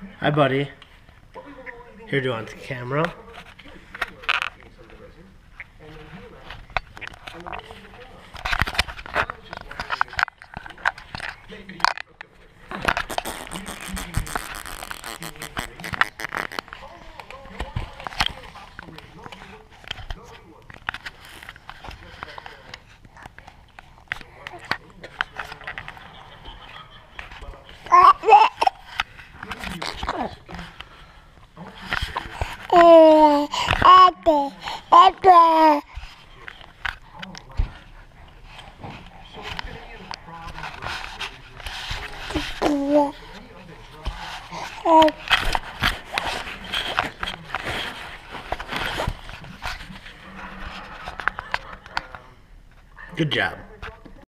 Hi, buddy. Here, do you want the camera? Good job.